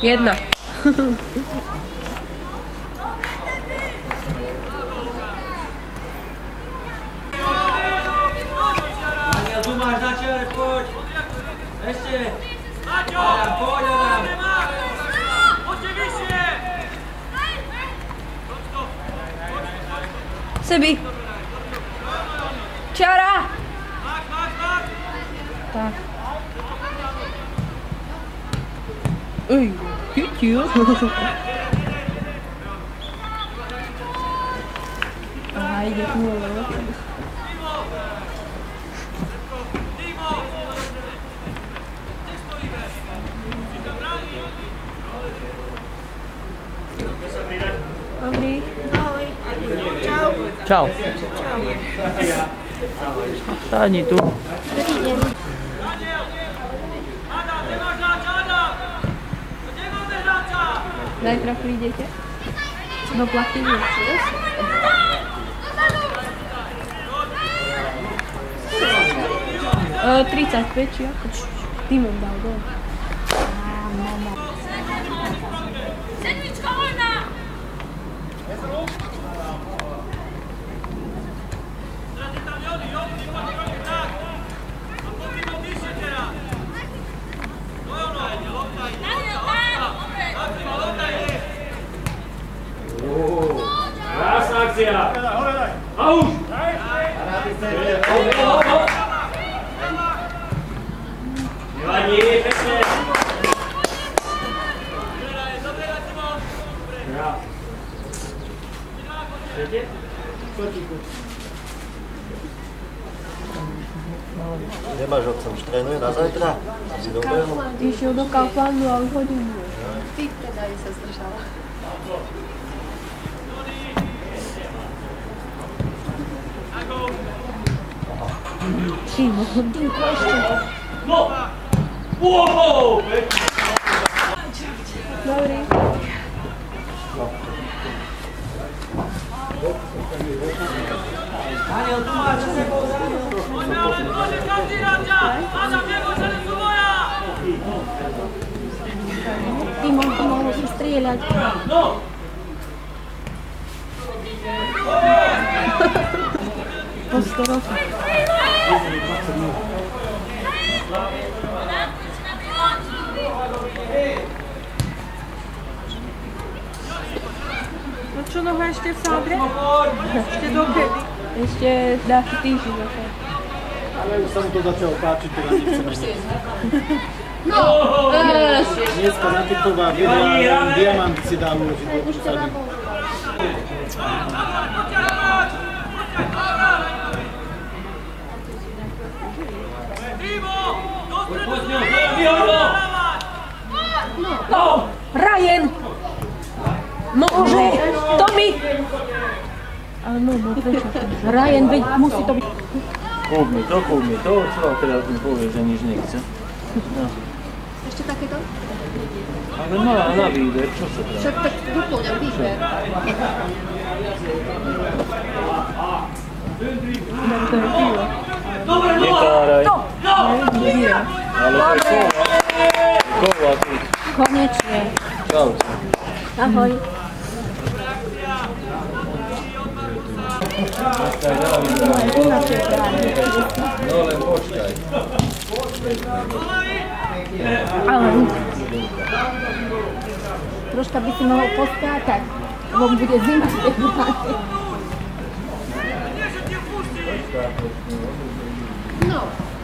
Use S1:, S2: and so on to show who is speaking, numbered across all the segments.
S1: Jedna.
S2: Tu máš na čiare, poď! Ešte! Adam, poď Adam! Poďte vyššie!
S1: Sebi. Čiara! Tak. Uj, chytil. Aha, ide k nule. Dobrý. Ahoj. Čau.
S3: Čau. Stáni tu.
S1: Zajtra prídete? Do platiny. 35, či ako? Týmom dal dole.
S4: Sedmička voľná!
S2: Krásna akcia! A už! Nevadí, pekne!
S5: Kde máš otca? Už trénuje na zajtra? Si dobehu?
S1: Išiel do Kauflandu a už hodinu.
S4: Ty teda sa zdržala.
S1: Týmko ešte.
S2: No! Wow!
S1: Dobrý.
S2: Daniel, tu máš za sebou zadu. Poďme, každý ráďa! Adam, nebo celé sú moja!
S1: Týmo mohol si strieľať.
S2: No!
S1: Po 100 rokov.
S6: No čo noha ešte v Sábre? Ešte dokedy?
S1: Ešte dáky týždeň zase.
S5: Ale už sa mu to začalo páčiť, teda nechceme.
S1: No!
S5: Dneska na TikToková videa diamant si dá uložiť do sady.
S1: No! Ryan! Môže! Tommy! Ale no, prečo? Ryan, veď musí to byť...
S3: Kúp mi to, čo teraz mi povie, že nič nechce. No.
S4: Ešte takéto?
S3: Ale má na výber, čo sa dá?
S4: Však tak doplňam výber.
S3: Nekáraj. Ale to je kola tu.
S1: Konečne.
S3: Čau.
S1: Ahoj.
S3: No len počkaj.
S1: Ale troška by si mohol poskákať, lebo bude zima v tej bráte.
S4: No.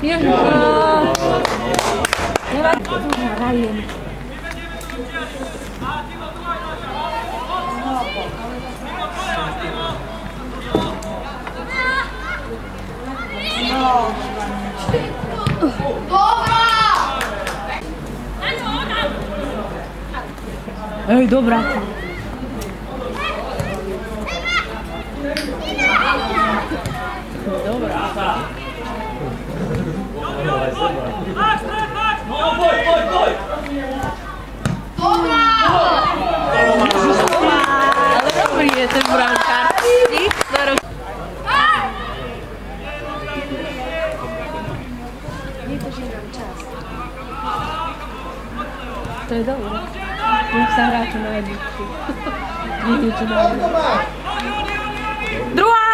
S1: Nevadí, Ryan. Ej, dobrá. Dobrá.
S2: No, poď!
S4: Dobrá!
S1: Ale dobrý je ten brankár.
S4: Nie, to, že mám čas.
S1: To je dobré. Nech sa hráči najdu. Vidí, čo najdu. Druhá!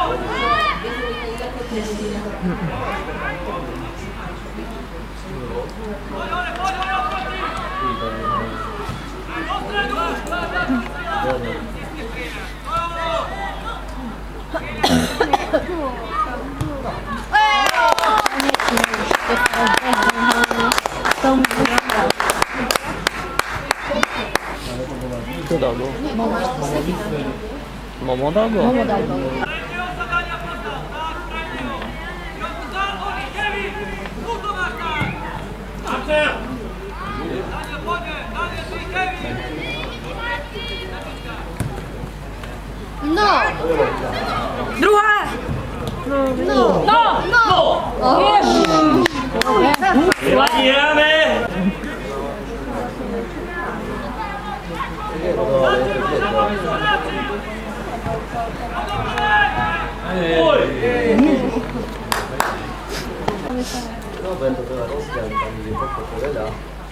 S7: Kto dal gól? Momo dal gól?
S1: Momo dal gól.
S4: No!
S6: Druhá!
S2: Hráme!
S7: No, bude to teda rozdiel, tam ide pokoľko veľa.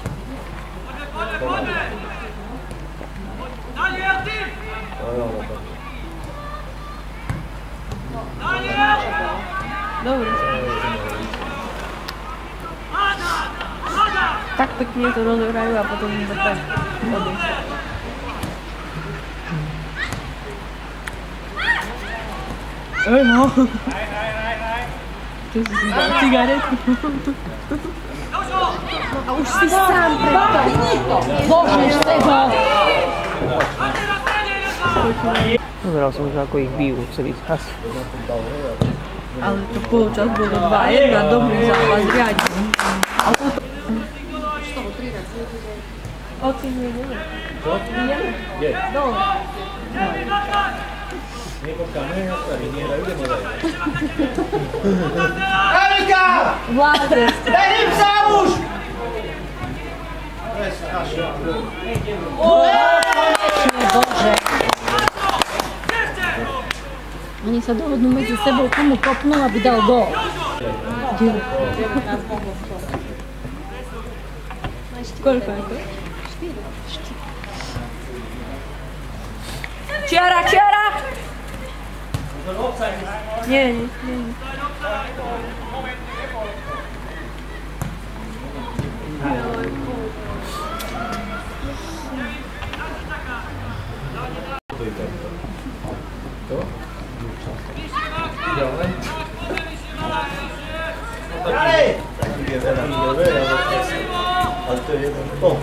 S6: Dobre. Tak pekne to rozohrajú a potom iba tak odísť. No. Ty si dal cigaretu.
S1: A už si sám preto. Božneš toho.
S7: Pozeral som, že ako ich bijú celý čas.
S6: Ale to polčas bolo 2-1, dobrý zápas, riadne. Oci mi ideme.
S5: Čo? Je.
S6: Dole.
S5: Nepočkáme na starý, nie ideme daj.
S2: Erika!
S1: Vládne.
S2: Dej im sa už!
S1: Bože. Oni sa dohodnú medzi sebou, komu kopnú, aby dal gól.
S6: Koľko je to? 4. Čiara! Nie.
S7: Ale to je jeden tom.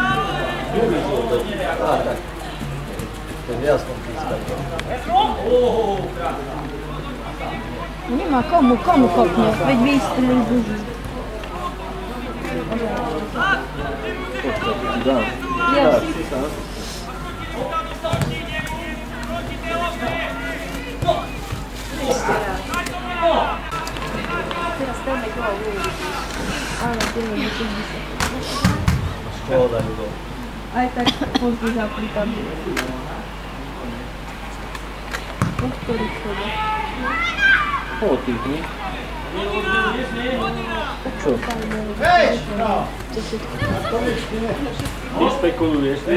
S7: Tak. To je jasno pískať.
S1: Nemá komu kopne. Veď vystrelí Boží. Yes.
S4: Teraz ten gól uvidíš.
S1: Áno, tým je
S7: Škoda, ľudo.
S6: Aj tak pozdu zapli tam. O ktorý škoda?
S3: Potýchni. Čo?
S2: Hej!
S3: Nespekuluješ, ty?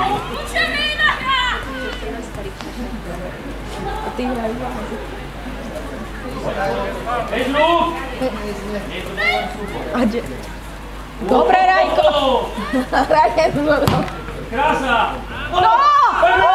S6: A ty hrajú vážu. A kde?
S1: Dobre, Rajko! Rajko!
S2: Krása!
S1: No!